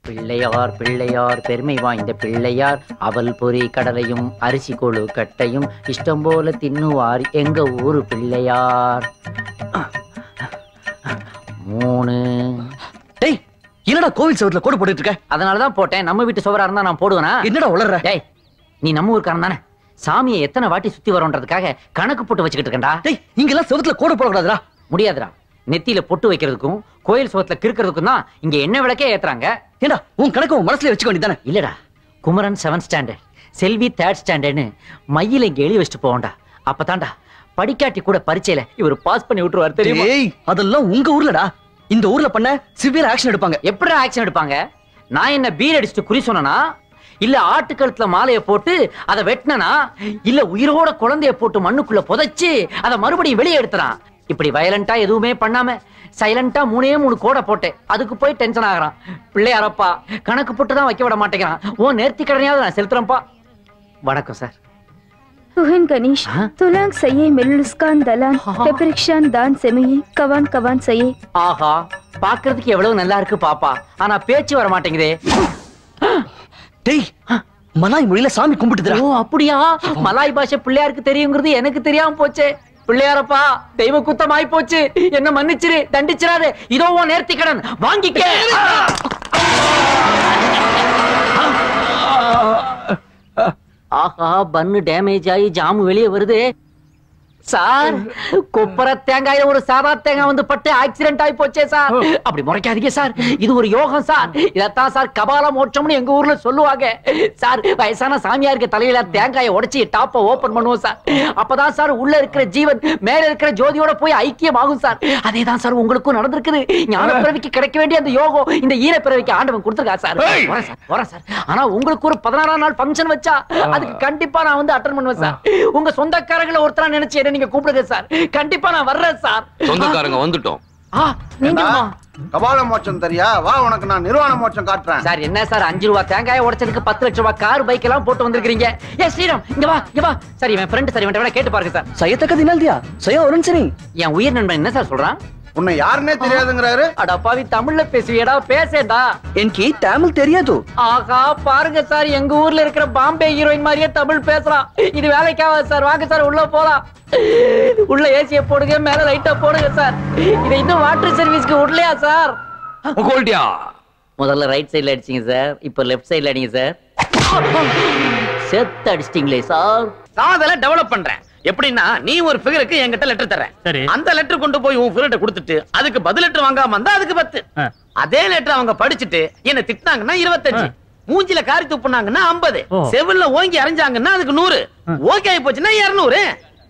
பிள்ளையார் பிள்ளையார் பெருமை வாய்ந்த பிள்ளையார் அவல் பொறி கடலையும் அரிசி கொழு கட்டையும் இஷ்டம் போல தின்னுவார் எங்க ஊரு பிள்ளையார். 3. டேய் என்னடா கோவில் சுவத்துல கோடு போட்டுட்டு இருக்க? அதனாலதான் போட்டேன். நம்ம வீட்டு சுவரா இருந்தா நான் போடுவேனா? என்னடா உளறற? டேய் நீ நம்ம ஊருக்காரன் தானே? சாமியை எத்தனை வாட்டி சுத்தி வரோன்றதுக்காக கணக்கு போட்டு வச்சுக்கிட்டு இருக்கேன்டா. டேய் இங்கெல்லாம் சுவத்துல கோடு போடக்கூடாதுடா. முடியாதுடா. நெத்தியில பொட்டு வைக்கிறதுக்கும் கோயில் சுவத்துல கிறுக்கிறதுக்கும் தான் இங்க என்ன விளக்கே ஏத்துறாங்க. ஏண்டா உன் கணக்கு உன் மனசுல வச்சுக்க வேண்டியதானே? இல்லடா, குமரன் 7th ஸ்டாண்டர்ட், செல்வி 3rd ஸ்டாண்டர்ட்னு மையில இங்க எழுதி வச்சுட்டு போவோம்டா. அப்பதான்டா படிக்காட்டி கூட பரீட்சையில இவர் பாஸ் பண்ணி விட்டுருவார் தெரியுமா? ஏய் அதெல்லாம் உங்க ஊர்லடா. இந்த ஊர்ல பண்ண சிவியர் ஆக்ஷன் எடுப்பாங்க. எப்படி ஆக்ஷன் எடுப்பாங்க? நான் என்ன பீர் அடிச்சுட்டு குறி சொன்னா, இல்ல ஆட்டுக்கழுத்துல மாலையை போட்டு அதை வெட்டினா, இல்ல உயிரோட குழந்தைய போட்டு மண்ணுக்குள்ள புதைச்சு அதை மறுபடியும் வெளியே எடுத்துறான். இப்படி வயலண்டா எதுவுமே பண்ணாம சைலண்டா 3 கோடை போட்டேன். அதுக்கு போய் டென்ஷன் ஆகிறான். பிள்ளையாரப்பா கணக்கு போட்டு தான் வைக்க விட மாட்டேங்கிறான். ஓ நேர்த்தி கடனையாவது நான் செலுத்துறேன்ப்பா. வணக்கம் சார். तुहन गणेश तुलांग सये मिलुस्कान दलान पेपरिक्शान दान सेमये कवान कवान सये. ஆஹா பாக்குறதுக்கு எவ்வளவு நல்லா இருக்கு பாப்பா, ஆனா பேச்சு வர மாட்டேங்குதே. டேய் மலாய் மொழியில சாமி கும்பிட்டுதுடா. ஓ அப்படியா? மலாய் பாஷை பிள்ளையாருக்கு தெரியுங்கிறது எனக்கு தெரியாம போச்சே. பிள்ளையாரப்பா தெய்வ குத்தமாய் போச்சு, என்ன மன்னிச்சிரு, தண்டிச்சிராரு. இதோ உன் நேர்த்தி கடன் வாங்கிக்க. ஆஹா பன்னு டேமேஜ் ஆகி ஜாமு வெளியே வருது சார். கொப்பர தேங்காயில ஒரு சாதா தேங்காய் வந்து பட்டு ஆக்சிடென்ட் ஆகி போச்சே சார். அப்படி முறைக்காதீங்க சார், இது ஒரு யோகம் சார். இதத்தான் சார் கபால மோட்சம்னு எங்க ஊர்ல சொல்லுவாங்க சார். வயசான சாமியாருக்கு தலையில தேங்காயை உடைச்சி டாப்ப ஓபன் பண்ணுவோம் சார். அப்பதான் சார் உள்ள இருக்கிற ஜீவன் மேல இருக்கிற ஜோதியோட போய் ஐக்கியம் ஆகும் சார். அதேதான் சார் உங்களுக்கும் நடந்திருக்குது. ஞான பிறவிக்கு கிடைக்க வேண்டிய அந்த யோகம் இந்த ஈர பிறவிக்கு ஆண்டவன் கொடுத்திருக்கா சார். வரேன் சார். ஆனா உங்களுக்கு ஒரு 16ஆம் நாள் ஃபங்க்ஷன் வச்சா அதுக்கு கண்டிப்பா நான் வந்து அட்டெண்ட் பண்ணுவேன் சார். உங்க சொந்தக்காரங்களை ஒருத்தரா நினைச்சு நீங்க கூப்பிடுங்க சார். கண்டிப்பா நான் வர்றேன் சார். சொந்தக்காரங்க வந்துட்டோம். கபால மோட்சம் தெரியா? வா உனக்கு நான் நிர்வாண மோட்சம் காட்டுறேன். சார் என்ன சார் 5 ரூபாய் தேங்காயை உடைச்சதுக்கு 10 லட்சம் ரூபாய் கார் பைக் எல்லாம் போட்டு வந்திருக்கீங்க. ஏ ஸ்ரீராம் இங்க வா இங்க வா. சார் இவன் ஃப்ரெண்ட் சார், இவன் கேட்டு பாருங்க சார். சையத்தக்க தினால்தியா சையா ஒரன்சனி. என் உயிர் நண்பன் என்ன சார் சொல்றான்? உன்னை யாருன்னே தெரியாதுங்கறாரு. அட பாவி தமிழ்ல பேசுவியடா, பேசேடா. எனக்கு தமிழ் தெரியாது. ஆஹா பாருங்க சார், எங்க ஊர்ல இருக்கிற பாம்பே ஹீரோயின் மாதிரியே தமிழ் பேசுறான். இது வேலைக்காக சார். வாங்க சார் உள்ள போலாம். உள்ள ஏசிய போடுங்க, மேல லைட்டா போடுங்க சார். இத இன்னும் வாட்டர் சர்வீஸ்க்கு விடலையா சார்? முதல்ல ரைட் சைடுல அடிச்சீங்க சார், இப்ப லெஃப்ட் சைடுல அடிங்க சார். செத்து அடிச்சிட்டீங்களே சார். நான் அதெல்லாம் டெவலப் பண்றேன். எப்படின்னா நீ ஒரு ஃபிகருக்கு என்கிட்ட லெட்டர் தரேன். அந்த லெட்டர் கொண்டு போய் உன் ஃபிகர்ட்ட கொடுத்துட்டு அதுக்கு பதில் லெட்டர் வாங்காம வந்தா அதுக்கு 10. அதே லெட்டர் அவங்க படிச்சுட்டு என்ன திட்டினாங்கன்னா 25, மூஞ்சில காரி துப்புனாங்கன்னா 50, செவில்ல ஓங்கி அரைஞ்சாங்கன்னா அதுக்கு 100, ஓகே ஆயி போச்சுன்னா 200.